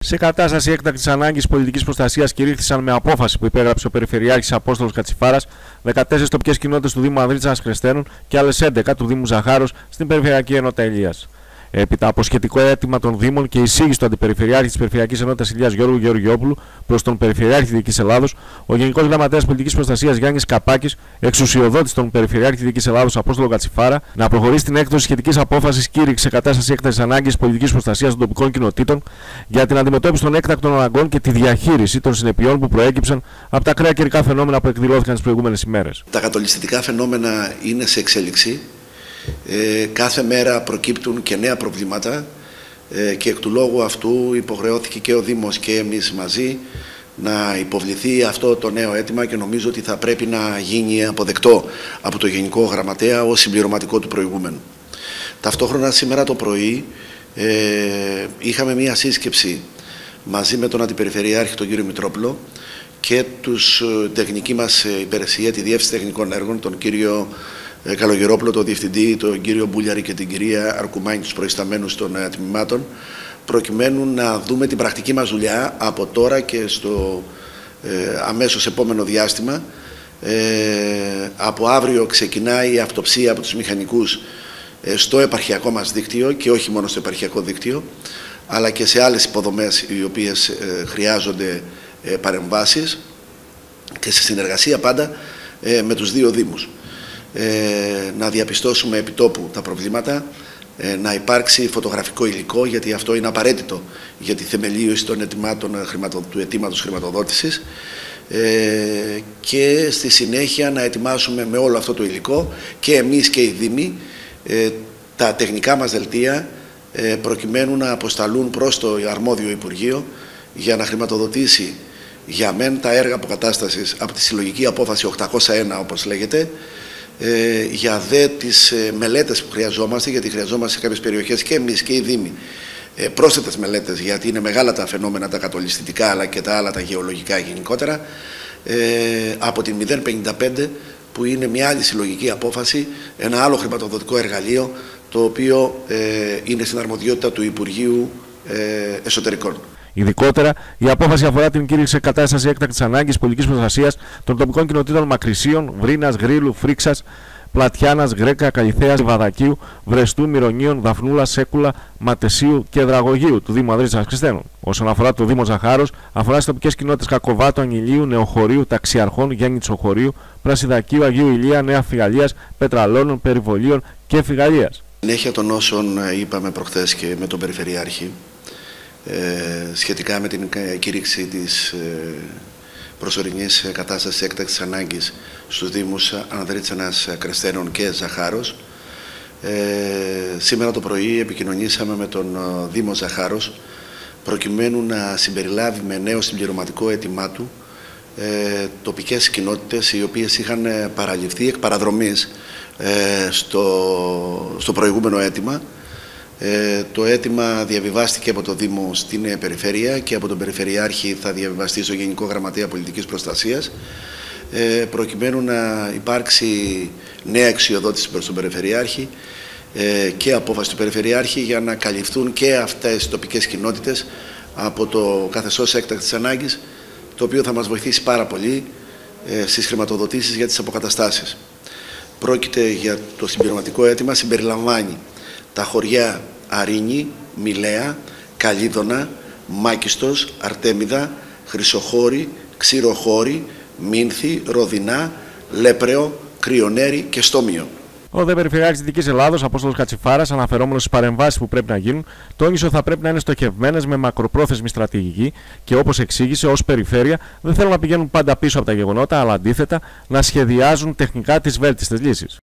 Σε κατάσταση έκτακτης ανάγκης πολιτικής προστασίας κηρύχθησαν με απόφαση που υπέγραψε ο Περιφερειάρχης Απόστολος Κατσιφάρας 14 τοπικές κοινότητες του Δήμου Ανδρίτσανας Κρεστένων και άλλες 11 του Δήμου Ζαχάρος στην Περιφερειακή Ενότητα Ηλίας. Έπειτα από σχετικό αίτημα των Δήμων και εισήγηση του Αντιπεριφερειάρχη της Περιφερειακής Ενότητας Ηλίας Γιώργου Γεωργιόπουλου προς τον Περιφερειάρχη Δυτικής Ελλάδος, ο Γενικός Γραμματέας Πολιτικής Προστασίας Γιάννης Καπάκης εξουσιοδότησε τον Περιφερειάρχη Δυτικής Ελλάδος Απόστολο Κατσιφάρα να προχωρήσει στην έκδοση σχετικής απόφασης κήρυξη σε κατάσταση έκτακτης ανάγκης πολιτικής προστασίας των τοπικών κοινοτήτων για την αντιμετώπιση των έκτακτων αναγκών και τη διαχείριση των συνεπειών που προέκυψαν από τα ακραία καιρικά φαινόμενα που εκδηλώθηκαν τις προηγούμενες ημέρες. Τα κατολιστικά φαινόμενα είναι σε εξέλιξη. Κάθε μέρα προκύπτουν και νέα προβλήματα και εκ του λόγου αυτού υποχρεώθηκε και ο Δήμος και εμείς μαζί να υποβληθεί αυτό το νέο αίτημα και νομίζω ότι θα πρέπει να γίνει αποδεκτό από το Γενικό Γραμματέα ως συμπληρωματικό του προηγούμενου. Ταυτόχρονα σήμερα το πρωί είχαμε μία σύσκεψη μαζί με τον Αντιπεριφερειάρχη τον κύριο Μητρόπουλο και τους τεχνική μας υπηρεσία, τη Διεύθυνση Τεχνικών Έργων, τον κύριο Καλογερόπουλο, τον Διευθυντή, τον κύριο Μπούλιαρη και την κυρία Αρκουμάνη, τους προϊσταμένους των τμήματων, προκειμένου να δούμε την πρακτική μας δουλειά από τώρα και στο αμέσως επόμενο διάστημα. Από αύριο ξεκινάει η αυτοψία από τους μηχανικούς στο επαρχιακό μας δίκτυο και όχι μόνο στο επαρχιακό δίκτυο, αλλά και σε άλλες υποδομές οι οποίες χρειάζονται παρεμβάσεις και σε συνεργασία πάντα με τους δύο Δήμους. Να διαπιστώσουμε επιτόπου τα προβλήματα, να υπάρξει φωτογραφικό υλικό, γιατί αυτό είναι απαραίτητο για τη θεμελίωση των του αιτήματος χρηματοδότησης, και στη συνέχεια να ετοιμάσουμε με όλο αυτό το υλικό και εμείς και οι Δήμοι τα τεχνικά μας δελτία προκειμένου να αποσταλούν προς το αρμόδιο Υπουργείο για να χρηματοδοτήσει για μεν τα έργα αποκατάστασης από τη συλλογική απόφαση 801 όπως λέγεται, για δε τις μελέτες που χρειαζόμαστε, γιατί χρειαζόμαστε σε κάποιες περιοχές και εμείς και οι Δήμοι πρόσθετες μελέτες, γιατί είναι μεγάλα τα φαινόμενα τα κατολιστικά αλλά και τα άλλα τα γεωλογικά γενικότερα, από την 055 που είναι μια άλλη συλλογική απόφαση, ένα άλλο χρηματοδοτικό εργαλείο το οποίο είναι στην αρμοδιότητα του Υπουργείου Εσωτερικών. Ειδικότερα, η απόφαση αφορά την κήρυξη σε κατάσταση έκτακτης ανάγκης πολιτικής προστασίας των τοπικών κοινοτήτων Μακρυσίων, Βρίνας, Γρήλου, Φρίξας, Πλατιάνας, Γρέκα, Καλιθέας, Βαδακίου, Βρεστού, Μυρονίων, Δαφνούλα, Σέκουλα, Ματεσίου και Δραγωγείου του Δήμου Ανδρίτσανας Κρεστένων. Όσον αφορά το Δήμο Ζαχάρος, αφορά στις τοπικές κοινότητες Κακοβάτου, Αγγιλίου, Νεοχωρίου, Ταξιαρχών, Γιάννη Τσοχωρίου, Πρασιδακίου, Αγίου Ηλία, Νέα Φιγαλίας, Πετραλώνων, Περιβολίων και Φιγαλίας. Συνέχεια των όσων είπαμε προχθές και με τον Περιφερειάρχη, σχετικά με την κήρυξη της προσωρινής κατάστασης έκτακτης ανάγκης στους Δήμους Ανδρίτσανας Κρεστένων και Ζαχάρος. Σήμερα το πρωί επικοινωνήσαμε με τον Δήμο Ζαχάρος προκειμένου να συμπεριλάβει με νέο συμπληρωματικό αίτημά του τοπικές κοινότητες οι οποίες είχαν παραληφθεί εκ παραδρομής στο προηγούμενο αίτημα. Το αίτημα διαβιβάστηκε από το Δήμο στην Περιφέρεια και από τον Περιφερειάρχη θα διαβιβαστεί στο Γενικό Γραμματέα Πολιτικής Προστασίας, προκειμένου να υπάρξει νέα εξουσιοδότηση προς τον Περιφερειάρχη και απόφαση του Περιφερειάρχη για να καλυφθούν και αυτές οι τοπικές κοινότητες από το καθεστώς έκτακτης ανάγκης, το οποίο θα μας βοηθήσει πάρα πολύ στις χρηματοδοτήσεις για τις αποκαταστάσεις. Πρόκειται για το συμπληρωματικό αίτημα, συμπεριλαμβάνει τα χωριά Αρίνη, Μιλέα, Καλίδωνα, Μάκιστος, Αρτέμιδα, Χρυσοχώρη, Ξηροχώρη, Μίνθη, Ροδινά, Λέπρεο, Κρυονέρη και Στόμιο. Ο δε Περιφερειάρχης Δυτικής Ελλάδος, Απόστολος Κατσιφάρας, αναφερόμενος στις παρεμβάσεις που πρέπει να γίνουν, τόνισε ότι θα πρέπει να είναι στοχευμένες με μακροπρόθεσμη στρατηγική και, όπως εξήγησε, ως περιφέρεια δεν θέλουν να πηγαίνουν πάντα πίσω από τα γεγονότα, αλλά αντίθετα να σχεδιάζουν τεχνικά τις βέλτιστες λύσεις.